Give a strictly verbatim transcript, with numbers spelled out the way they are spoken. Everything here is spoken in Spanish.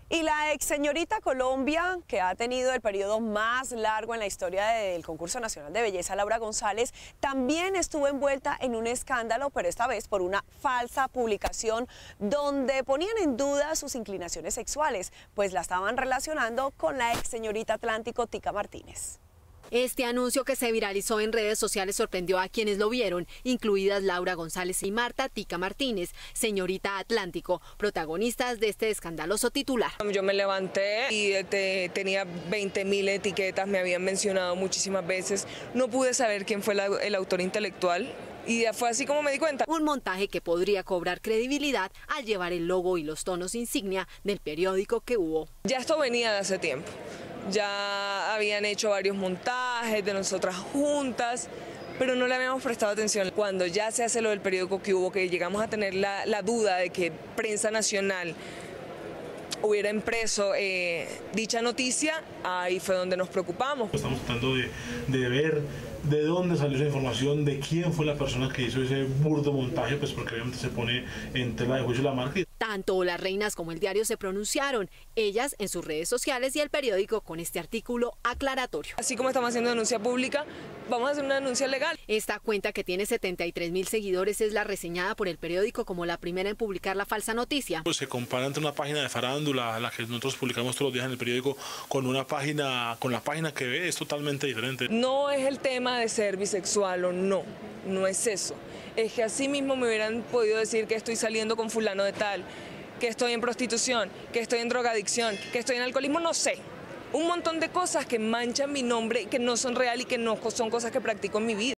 Y la ex señorita Colombia, que ha tenido el periodo más largo en la historia del concurso nacional de belleza, Laura González, también estuvo envuelta en un escándalo, pero esta vez por una falsa publicación donde ponían en duda sus inclinaciones sexuales, pues la estaban relacionando con la ex señorita Atlántico Tica Martínez. Este anuncio, que se viralizó en redes sociales, sorprendió a quienes lo vieron, incluidas Laura González y Marta Tica Martínez, señorita Atlántico, protagonistas de este escandaloso titular. Yo me levanté y te, tenía veinte mil etiquetas, me habían mencionado muchísimas veces, no pude saber quién fue la, el autor intelectual. Y fue así como me di cuenta. Un montaje que podría cobrar credibilidad al llevar el logo y los tonos insignia del periódico que hubo. Ya esto venía de hace tiempo. Ya habían hecho varios montajes de nosotras juntas, pero no le habíamos prestado atención. Cuando ya se hace lo del periódico que hubo, que llegamos a tener la, la duda de que Prensa Nacional hubiera impreso eh, dicha noticia, ahí fue donde nos preocupamos. Estamos tratando de, de ver de dónde salió esa información, de quién fue la persona que hizo ese burdo montaje, pues porque obviamente se pone en tela de juicio la marca. Tanto las reinas como el diario se pronunciaron, ellas en sus redes sociales y el periódico con este artículo aclaratorio. Así como estamos haciendo denuncia pública, vamos a hacer una denuncia legal. Esta cuenta, que tiene setenta y tres mil seguidores, es la reseñada por el periódico como la primera en publicar la falsa noticia. Pues se compara entre una página de farándula, la que nosotros publicamos todos los días en el periódico, con una página, con la página que ve, es totalmente diferente. No es el tema de ser bisexual o no, no es eso. Es que así mismo me hubieran podido decir que estoy saliendo con fulano de tal, que estoy en prostitución, que estoy en drogadicción, que estoy en alcoholismo, no sé. Un montón de cosas que manchan mi nombre y que no son reales y que no son cosas que practico en mi vida.